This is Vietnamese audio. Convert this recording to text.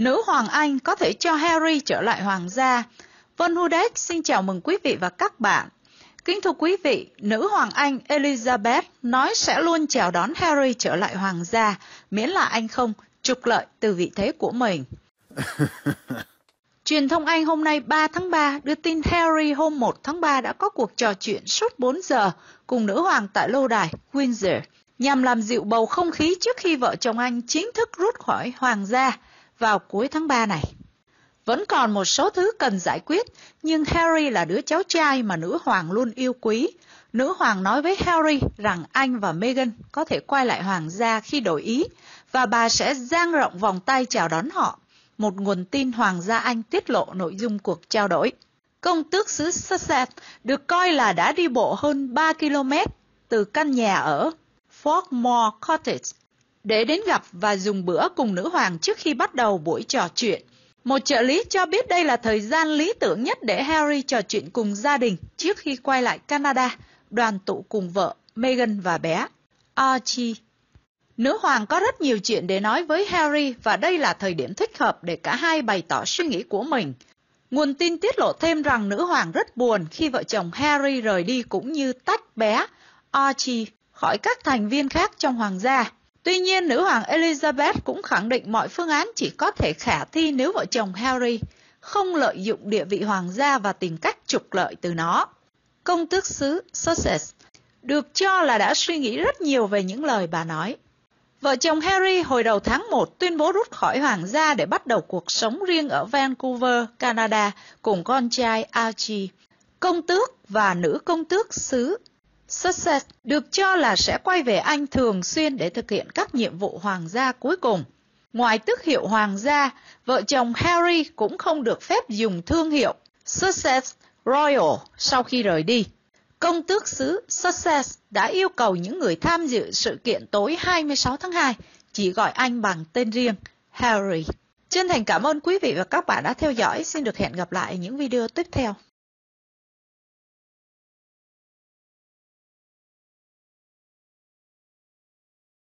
Nữ hoàng Anh có thể cho Harry trở lại hoàng gia. Vân Hudeck xin chào mừng quý vị và các bạn. Kính thưa quý vị, nữ hoàng Anh Elizabeth nói sẽ luôn chào đón Harry trở lại hoàng gia, miễn là anh không trục lợi từ vị thế của mình. Truyền thông Anh hôm nay 3 tháng 3 đưa tin Harry hôm 1 tháng 3 đã có cuộc trò chuyện suốt 4 giờ cùng nữ hoàng tại lâu đài Windsor, nhằm làm dịu bầu không khí trước khi vợ chồng anh chính thức rút khỏi hoàng gia vào cuối tháng 3 này. Vẫn còn một số thứ cần giải quyết, nhưng Harry là đứa cháu trai mà nữ hoàng luôn yêu quý. Nữ hoàng nói với Harry rằng anh và Meghan có thể quay lại hoàng gia khi đổi ý, và bà sẽ dang rộng vòng tay chào đón họ. Một nguồn tin hoàng gia Anh tiết lộ nội dung cuộc trao đổi. Công tước xứ Sussex được coi là đã đi bộ hơn 3 km từ căn nhà ở Frogmore Cottage để đến gặp và dùng bữa cùng nữ hoàng trước khi bắt đầu buổi trò chuyện. Một trợ lý cho biết đây là thời gian lý tưởng nhất để Harry trò chuyện cùng gia đình trước khi quay lại Canada, đoàn tụ cùng vợ Meghan và bé Archie. Nữ hoàng có rất nhiều chuyện để nói với Harry và đây là thời điểm thích hợp để cả hai bày tỏ suy nghĩ của mình. Nguồn tin tiết lộ thêm rằng nữ hoàng rất buồn khi vợ chồng Harry rời đi cũng như tách bé Archie khỏi các thành viên khác trong hoàng gia. Tuy nhiên, nữ hoàng Elizabeth cũng khẳng định mọi phương án chỉ có thể khả thi nếu vợ chồng Harry không lợi dụng địa vị hoàng gia và tìm cách trục lợi từ nó. Công tước xứ Sussex được cho là đã suy nghĩ rất nhiều về những lời bà nói. Vợ chồng Harry hồi đầu tháng 1 tuyên bố rút khỏi hoàng gia để bắt đầu cuộc sống riêng ở Vancouver, Canada cùng con trai Archie. Công tước và nữ công tước xứ Sussex được cho là sẽ quay về Anh thường xuyên để thực hiện các nhiệm vụ hoàng gia cuối cùng. Ngoài tước hiệu hoàng gia, vợ chồng Harry cũng không được phép dùng thương hiệu Sussex Royal sau khi rời đi. Công tước xứ Sussex đã yêu cầu những người tham dự sự kiện tối 26 tháng 2 chỉ gọi anh bằng tên riêng Harry. Chân thành cảm ơn quý vị và các bạn đã theo dõi. Xin được hẹn gặp lại những video tiếp theo.